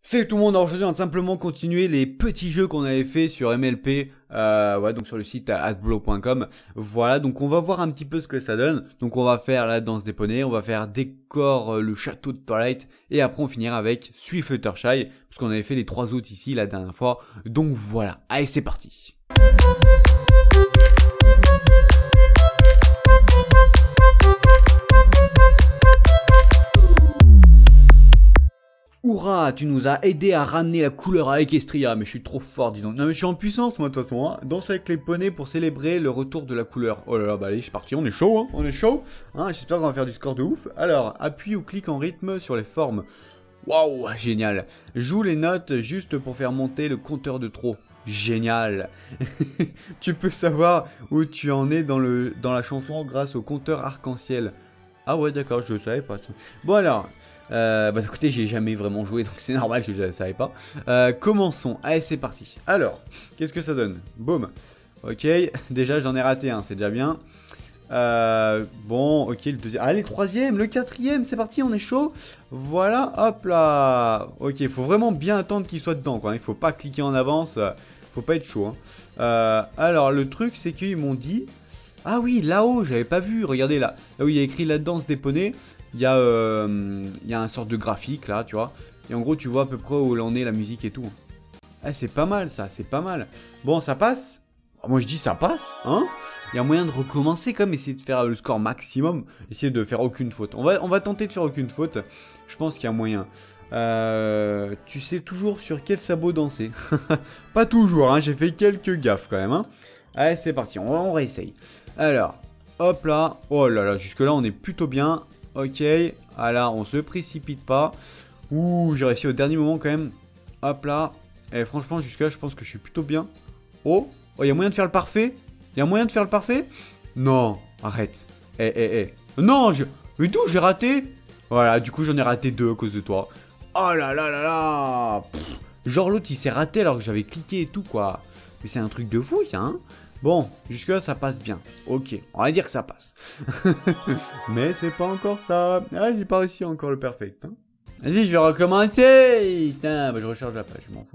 Salut tout le monde, alors aujourd'hui on va simplement continuer les petits jeux qu'on avait fait sur MLP, ouais, donc sur le site adblow.com. Voilà, donc on va voir un petit peu ce que ça donne. Donc on va faire la danse des poneys, on va faire décor le château de Twilight, et après on finira avec Suis Fluttershy, parce qu'on avait fait les trois autres ici la dernière fois. Donc voilà, allez c'est parti. Hourra, tu nous as aidé à ramener la couleur à Equestria, mais je suis trop fort, dis donc. Non mais je suis en puissance moi de toute façon, hein. Danse avec les poneys pour célébrer le retour de la couleur. Oh là là, bah allez, je suis parti, on est chaud, hein, on est chaud. Hein, j'espère qu'on va faire du score de ouf. Alors, appuie ou clique en rythme sur les formes. Waouh, génial. Joue les notes juste pour faire monter le compteur de trop. Génial. Tu peux savoir où tu en es dans la chanson grâce au compteur arc-en-ciel. Ah ouais, d'accord, je le savais pas ça. Bon alors... bah écoutez, j'ai jamais vraiment joué, donc c'est normal que je ne savais pas. Commençons. Allez, c'est parti. Alors, qu'est-ce que ça donne? Boum. Ok, déjà j'en ai raté un, c'est déjà bien. Bon, ok, le deuxième. Allez, le troisième, le quatrième, c'est parti, on est chaud. Voilà, hop là. Ok, il faut vraiment bien attendre qu'il soit dedans, quoi. Il faut pas cliquer en avance, faut pas être chaud. Hein. Alors, le truc, c'est qu'ils m'ont dit... Ah oui, là-haut, j'avais pas vu, regardez là. Là où il y a écrit la danse des poneys. Il y a un sorte de graphique là, tu vois. Et en gros, tu vois à peu près où en est la musique et tout. Ah, c'est pas mal ça, c'est pas mal. Bon, ça passe. Moi, je dis ça passe, hein. Il y a moyen de recommencer comme essayer de faire le score maximum. Essayer de faire aucune faute. On va tenter de faire aucune faute. Je pense qu'il y a moyen. Tu sais toujours sur quel sabot danser. Pas toujours, hein. J'ai fait quelques gaffes quand même, hein. Allez, c'est parti, on réessaye. Alors, hop là. Oh là là, jusque là, on est plutôt bien. Ok, ah là, on se précipite pas. Ouh, j'ai réussi au dernier moment quand même. Hop là. Et franchement, jusque là, je pense que je suis plutôt bien. Oh, il y a moyen de faire le parfait? Il y a moyen de faire le parfait? Non, arrête. Non, mais d'où j'ai raté? Voilà, du coup, j'en ai raté deux à cause de toi. Oh là là là là. Pff, genre, l'autre, il s'est raté alors que j'avais cliqué et tout, quoi. Mais c'est un truc de fou, ça, hein. Bon, jusque là ça passe bien. Ok, on va dire que ça passe. Mais c'est pas encore ça. Ah, j'ai pas réussi encore le perfect. Hein. Vas-y, je vais recommencer. Putain, bah je recharge la page, je m'en fous.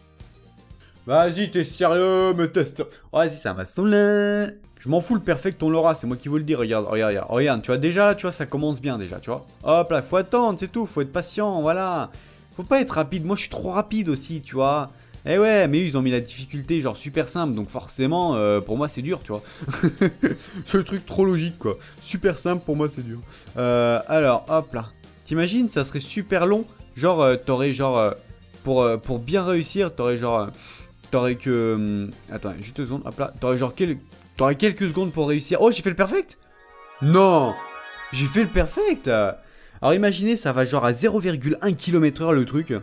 Vas-y, t'es sérieux, me teste. Oh, vas-y, ça m'a saoulé. Je m'en fous le perfect, on l'aura, c'est moi qui vous le dis. Regarde, regarde, tu vois déjà, tu vois, ça commence bien déjà, tu vois. Hop là, faut attendre, c'est tout, faut être patient, voilà. Faut pas être rapide, moi je suis trop rapide aussi, tu vois. Eh ouais, mais eux, ils ont mis la difficulté genre super simple, donc forcément, pour moi, c'est dur, tu vois. C'est le truc trop logique, quoi. Super simple, pour moi, c'est dur. Alors, hop là. T'imagines, ça serait super long. Genre, t'aurais genre, pour bien réussir, t'aurais genre, t'aurais que... attends, juste 2 secondes, hop là. T'aurais genre, t'aurais quelques secondes pour réussir. Oh, j'ai fait le perfect? Non, j'ai fait le perfect. Alors, imaginez, ça va genre à 0,1 km/h le truc.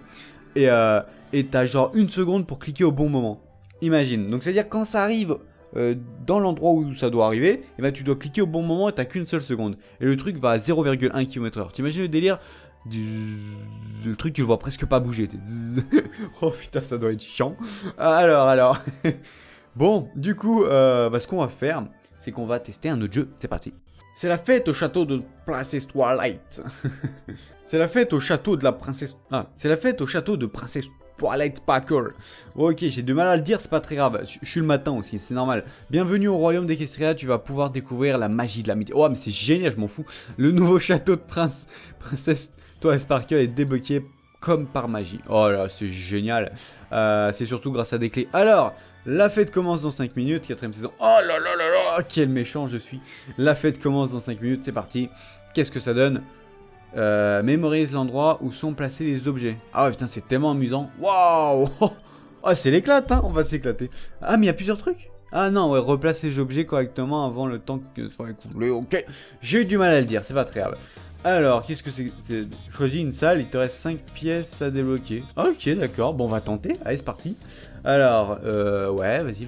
Et t'as genre 1 seconde pour cliquer au bon moment. Imagine. Donc c'est-à-dire quand ça arrive dans l'endroit où ça doit arriver, et ben tu dois cliquer au bon moment et t'as qu'une seule seconde. Et le truc va à 0,1 km/h. T'imagines le délire? Le truc tu le vois presque pas bouger. Oh putain, ça doit être chiant. Alors. Bon, du coup, ce qu'on va faire, c'est qu'on va tester un autre jeu. C'est parti. C'est la fête au château de Princesse Twilight. C'est la fête au château de la princesse... Ah, c'est la fête au château de Princesse Twilight Sparkle. Ok, j'ai du mal à le dire, c'est pas très grave. Je suis le matin aussi, c'est normal. Bienvenue au royaume d'Equestria, tu vas pouvoir découvrir la magie de l'amitié. Oh, mais c'est génial, je m'en fous. Le nouveau château de Princesse Twilight Sparkle est débloqué comme par magie. Oh là, c'est génial. C'est surtout grâce à des clés. Alors... La fête commence dans 5 minutes, 4ème saison. Oh là là là là, quel méchant je suis. La fête commence dans 5 minutes, c'est parti. Qu'est-ce que ça donne? Mémorise l'endroit où sont placés les objets. Ah ouais, putain, c'est tellement amusant. Waouh. Oh, c'est l'éclate, hein, on va s'éclater. Ah, mais il y a plusieurs trucs. Ah non, ouais, replacer les objets correctement avant le temps que soit écoulé. Ok, j'ai eu du mal à le dire, c'est pas très grave. Alors, qu'est-ce que c'est? Choisis une salle, il te reste 5 pièces à débloquer. Ok, d'accord, bon, on va tenter. Allez, c'est parti. Alors, ouais, vas-y,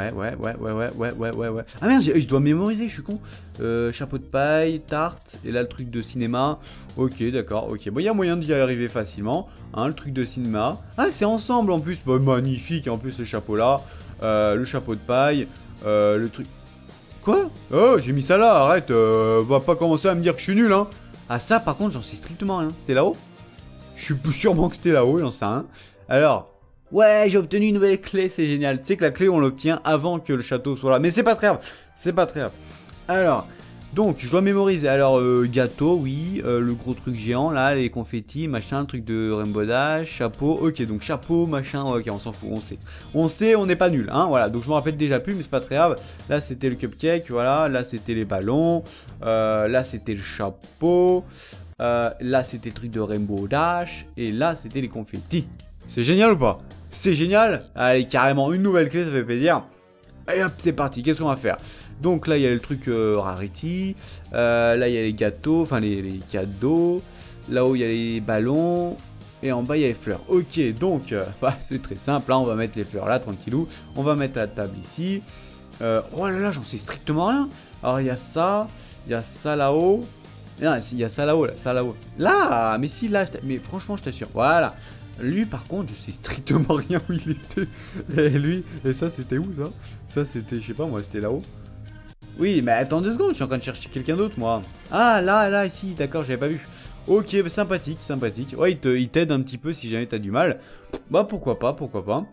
ouais. Ah merde, je dois mémoriser, je suis con. Chapeau de paille, tarte, et là, le truc de cinéma. Ok, d'accord, ok. Bon, il y a moyen d'y arriver facilement, hein, le truc de cinéma. Ah, c'est ensemble, en plus, bah, magnifique, en plus, ce chapeau-là. Le chapeau de paille, le truc... Quoi? Oh, j'ai mis ça là, arrête, va pas commencer à me dire que je suis nul, hein. Ah ça par contre j'en sais strictement rien. C'était là-haut? Je suis sûrement que c'était là-haut, j'en sais rien. Alors, ouais, j'ai obtenu une nouvelle clé, c'est génial. Tu sais que la clé, on l'obtient avant que le château soit là. Mais c'est pas très grave, c'est pas très grave. Alors, donc, je dois mémoriser. Alors, gâteau, oui. Le gros truc géant, là, les confettis, machin, le truc de Rainbow Dash, chapeau. Ok, donc chapeau, machin, ok, on s'en fout, on sait. On sait, on n'est pas nul, hein, voilà. Donc, je me rappelle déjà plus, mais c'est pas très grave. Là, c'était le cupcake, voilà. Là, c'était les ballons. Là, c'était le chapeau. Là, c'était le truc de Rainbow Dash. Et là, c'était les confettis. C'est génial ou pas? C'est génial. Allez, carrément, une nouvelle clé, ça fait plaisir. Et hop, c'est parti, qu'est-ce qu'on va faire? Donc là, il y a le truc Rarity. Là, il y a les gâteaux, enfin les cadeaux. Là-haut, il y a les ballons. Et en bas, il y a les fleurs. Ok, donc, bah, c'est très simple. Là, on va mettre les fleurs là, tranquillou. On va mettre la table ici. Oh là là, j'en sais strictement rien. Alors, il y a ça. Il y a ça là-haut. Non, il y a ça là-haut, là, ça là-haut. Là, mais si, là, mais franchement, je t'assure. Voilà. Lui, par contre, je sais strictement rien où il était. Et lui, et ça, c'était où, ça? Ça, c'était, je sais pas, moi, c'était là-haut. Oui, mais attends 2 secondes, je suis en train de chercher quelqu'un d'autre, moi. Ah, là, ici, d'accord, j'avais pas vu. Ok, bah, sympathique, sympathique. Ouais, il t'aide un petit peu si jamais t'as du mal. Bah, pourquoi pas, pourquoi pas.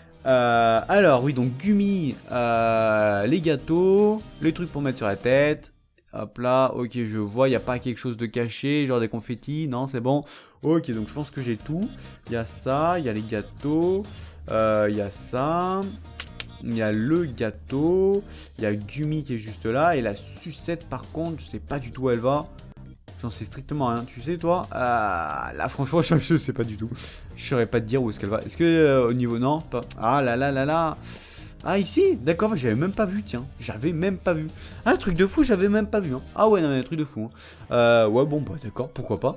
Alors, oui, donc, Gumi, les gâteaux, les trucs pour mettre sur la tête. Hop là, ok, je vois, il n'y a pas quelque chose de caché, genre des confettis, non, c'est bon. Ok, donc je pense que j'ai tout. Il y a ça, il y a les gâteaux, il y a ça, il y a le gâteau, il y a Gumi qui est juste là, et la sucette par contre, je sais pas du tout où elle va. J'en sais strictement rien, tu sais toi? Là franchement, je sais pas du tout. Je saurais pas te dire où est-ce qu'elle va. Est-ce que au niveau, non, pas. Ah là là là là. Ah ici, d'accord, j'avais même pas vu, tiens, j'avais même pas vu. Ah, truc de fou, j'avais même pas vu, hein. Ah ouais, non, mais truc de fou, hein. Ouais, bon, bah d'accord, pourquoi pas.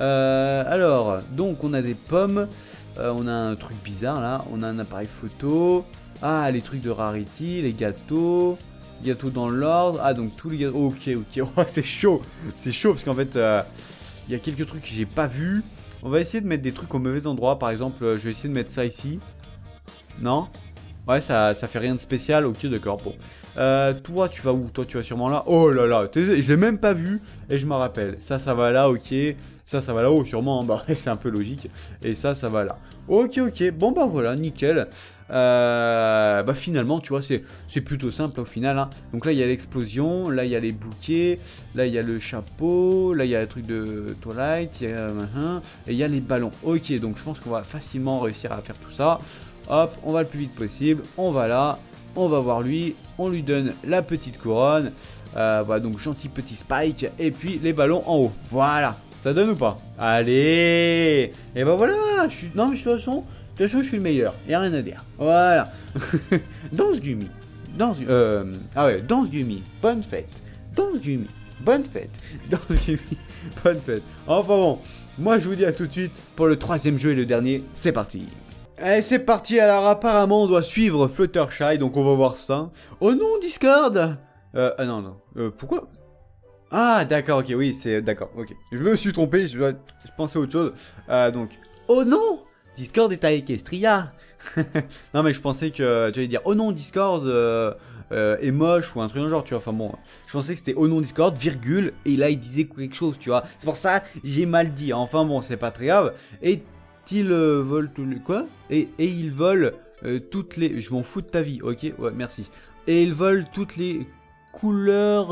Alors, donc on a des pommes, on a un truc bizarre là, on a un appareil photo. Ah, les trucs de Rarity, les gâteaux dans l'ordre. Ah, donc tous les gâteaux, ok, oh, c'est chaud parce qu'en fait, il y a quelques trucs que j'ai pas vu. On va essayer de mettre des trucs au mauvais endroit, par exemple, je vais essayer de mettre ça ici. Non? Ouais, ça fait rien de spécial, ok, d'accord, bon. Toi, tu vas où? Toi, tu vas sûrement là. Oh là là, je l'ai même pas vu, et je me rappelle. Ça va là, ok. Ça va là-haut, sûrement, bah, c'est un peu logique. Et ça va là. Ok, bon, bah voilà, nickel. Bah finalement, tu vois, c'est plutôt simple au final, hein. Donc là, il y a l'explosion, là, il y a les bouquets, là, il y a le chapeau, là, il y a le truc de Twilight, il y a et il y a les ballons. Ok, donc je pense qu'on va facilement réussir à faire tout ça. Hop, on va le plus vite possible, on va là, on va voir lui, on lui donne la petite couronne, voilà, donc gentil petit Spike, et puis les ballons en haut, voilà, ça donne ou pas? Allez, et bah voilà, non mais de toute façon, je suis le meilleur, y a rien à dire, voilà. Danse Gumi, danse Gumi, bonne fête, danse Gumi, bonne fête, danse Gumi, bonne fête, enfin bon, moi je vous dis à tout de suite pour le 3e jeu et le dernier, c'est parti. Allez, c'est parti, alors apparemment on doit suivre Fluttershy, donc on va voir ça. Oh non, Discord. Non, pourquoi? Ah, d'accord, ok, oui, c'est... D'accord, ok. Je me suis trompé, je pensais à autre chose. Donc... Oh non, Discord est à Equestria. Non, mais je pensais que tu allais dire, oh non, Discord est moche ou un truc dans le genre, tu vois. Enfin bon, je pensais que c'était oh non, Discord, virgule, et là il disait quelque chose, tu vois. C'est pour ça, j'ai mal dit. Enfin bon, c'est pas très grave. Et... ils volent tous les... Quoi? Et ils volent toutes les... Je m'en fous de ta vie, ok? Ouais, merci. Et ils volent toutes les couleurs...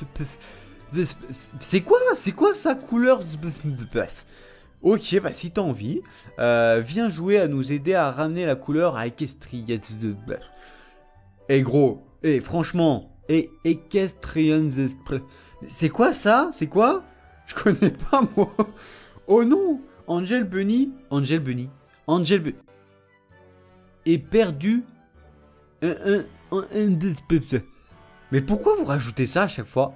C'est quoi ça, couleurs... Ok, bah si t'as envie, viens jouer à nous aider à ramener la couleur à Equestria. Et gros, et franchement, et Equestrian... C'est quoi ça? C'est quoi? Je connais pas, moi. Oh non! Angel Bunny est perdu. Mais pourquoi vous rajoutez ça à chaque fois?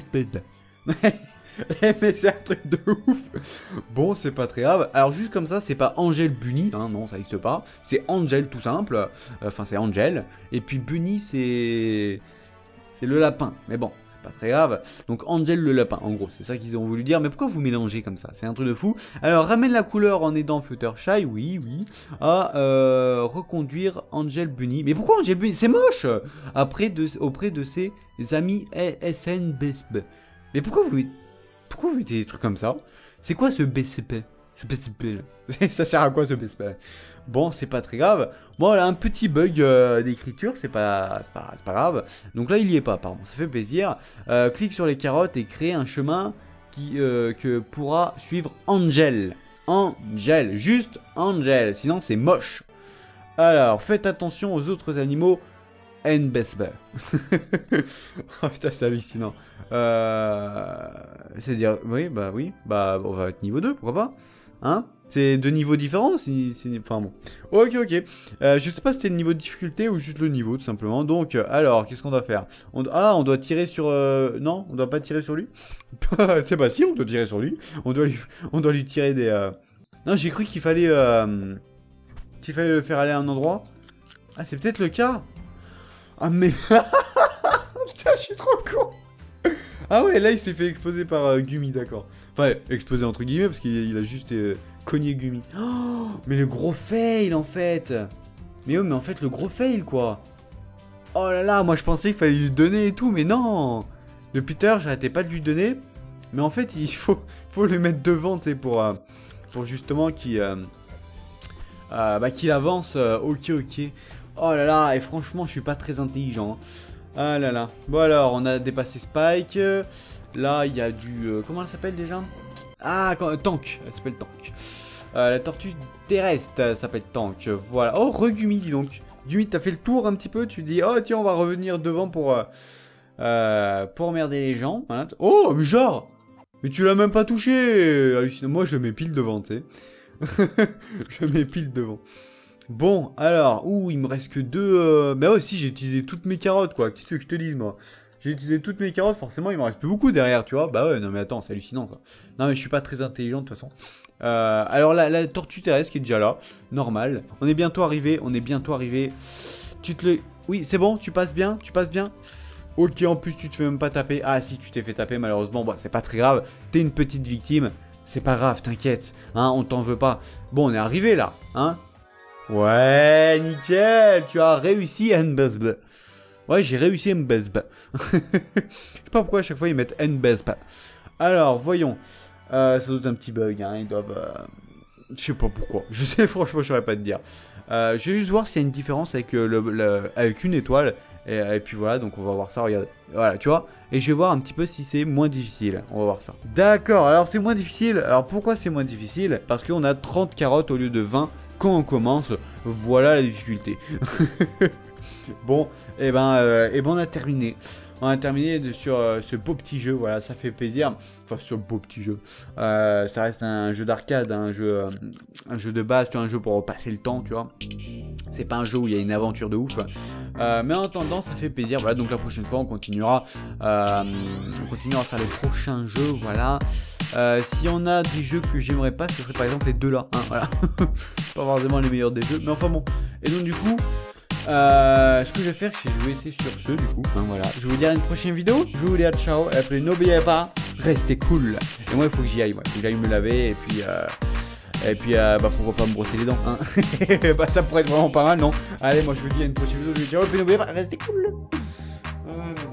Mais c'est un truc de ouf. Bon, c'est pas très grave. Alors juste comme ça, c'est pas Angel Bunny, hein, non, ça existe pas. C'est Angel tout simple. Enfin, c'est Angel. Et puis Bunny, c'est le lapin. Mais bon. Pas très grave. Donc Angel le lapin, en gros, c'est ça qu'ils ont voulu dire. Mais pourquoi vous mélangez comme ça? C'est un truc de fou. Alors ramène la couleur en aidant Fluttershy, oui. À reconduire Angel Bunny. Mais pourquoi Angel Bunny? C'est moche. Auprès de ses amis SNBSB. Mais pourquoi vous mettez des trucs comme ça? C'est quoi ce BCP? Ce PSP. Ça sert à quoi ce PSP? Bon, c'est pas très grave. Bon, là, un petit bug d'écriture, c'est pas grave. Donc là, il y est pas, pardon. Ça fait plaisir. Clique sur les carottes et crée un chemin que pourra suivre Angel. Angel, juste Angel. Sinon, c'est moche. Alors, faites attention aux autres animaux. NBSB. Oh putain, c'est hallucinant. C'est-à-dire, oui, bah, on va être niveau 2, pourquoi pas? Hein? C'est deux niveaux différents, enfin bon. Ok. Je sais pas si c'était le niveau de difficulté ou juste le niveau, tout simplement. Donc, alors, qu'est-ce qu'on doit faire? On doit tirer sur... Non, on doit pas tirer sur lui. C'est pas si, on doit tirer sur lui. On doit lui tirer des... Non, j'ai cru qu'il fallait le faire aller à un endroit. Ah, c'est peut-être le cas. Ah, mais... Putain, je suis trop con. Ah ouais, là, il s'est fait exploser par Gumi, d'accord. Enfin, exploser entre guillemets, parce qu'il a juste cogné Gumi. Oh, mais le gros fail, en fait. Mais en fait, le gros fail, quoi. Oh là là, moi, je pensais qu'il fallait lui donner et tout, mais non. Le Peter, j'arrêtais pas de lui donner. Mais en fait, il faut le mettre devant, tu sais, pour justement qu'il avance. Ok. Oh là là, et franchement, je suis pas très intelligent. Ah là là. Bon alors, on a dépassé Spike. Là, il y a du... comment elle s'appelle déjà? Ah, Tank. Elle s'appelle Tank. La tortue terrestre s'appelle Tank. Voilà. Oh, Gumi, dis donc. Gumi, t'as fait le tour un petit peu. Tu dis, oh tiens, on va revenir devant pour emmerder les gens. Voilà. Oh, mais genre. Mais tu l'as même pas touché. Hallucinant. Moi, je le mets pile devant, tu sais. Je le mets pile devant. Bon, alors, il me reste que deux... Bah ouais, si, j'ai utilisé toutes mes carottes, quoi. Qu'est-ce que je te dis, moi? J'ai utilisé toutes mes carottes, forcément, il me reste plus beaucoup derrière, tu vois. Bah ouais, non mais attends, c'est hallucinant, ça. Non mais je suis pas très intelligent, de toute façon. Alors, la tortue terrestre qui est déjà là, normal. On est bientôt arrivé. Oui, c'est bon, tu passes bien. Ok, en plus, tu te fais même pas taper. Ah si, tu t'es fait taper, malheureusement. Bon, c'est pas très grave. T'es une petite victime. C'est pas grave, t'inquiète. Hein, on t'en veut pas. Bon, on est arrivé, là, hein. Ouais, nickel, tu as réussi NBSB. Ouais, j'ai réussi NBSB. Je sais pas pourquoi à chaque fois ils mettent NBSB. Alors, voyons. Ça doit être un petit bug, hein. Ils doivent... Je sais pas pourquoi. Je sais, franchement, je saurais pas te dire. Je vais juste voir s'il y a une différence avec, avec une étoile. Et puis voilà, donc on va voir ça, regarde. Voilà, tu vois. Et je vais voir un petit peu si c'est moins difficile. On va voir ça. D'accord, alors c'est moins difficile. Alors pourquoi c'est moins difficile? Parce qu'on a 30 carottes au lieu de 20. Quand on commence, voilà la difficulté. Bon, et ben on a terminé. On a terminé sur ce beau petit jeu, voilà, ça fait plaisir. Enfin, ce beau petit jeu. Ça reste un jeu d'arcade, un jeu de base, tu vois, un jeu pour passer le temps, tu vois. C'est pas un jeu où il y a une aventure de ouf. Mais en attendant, ça fait plaisir. Voilà, donc la prochaine fois, on continuera à faire les prochains jeux, voilà. Si on a des jeux que j'aimerais pas, ce serait par exemple les deux là, hein, voilà. Pas forcément les meilleurs des jeux, mais enfin bon. Et donc du coup, ce que je vais faire, c'est que je vais essayer sur ce du coup, hein, voilà. Je vais vous dire à une prochaine vidéo, je vous dis à ciao, et après n'oubliez pas, restez cool. Et moi il faut que j'y aille, ouais. Il faut que j'aille me laver, et puis bah pourquoi pas me brosser les dents, hein. Bah ça pourrait être vraiment pas mal, non? Allez, moi je vous dis à une prochaine vidéo, je vous dis ciao, et puis n'oubliez pas, restez cool.